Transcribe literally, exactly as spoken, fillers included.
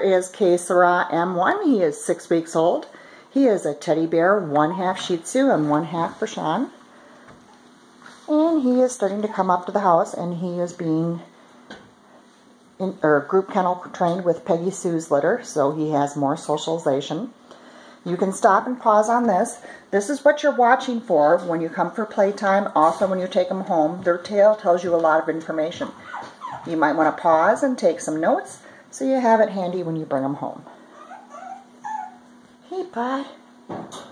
is Kaysirrah M one. He is six weeks old. He is a teddy bear, one half Shih Tzu and one half bichon. And he is starting to come up to the house, and he is being in, or group kennel trained with Peggy Sue's litter, so he has more socialization. You can stop and pause on this. This is what you're watching for when you come for playtime. Also, when you take them home, their tail tells you a lot of information. You might want to pause and take some notes so you have it handy when you bring them home. Hey, bud.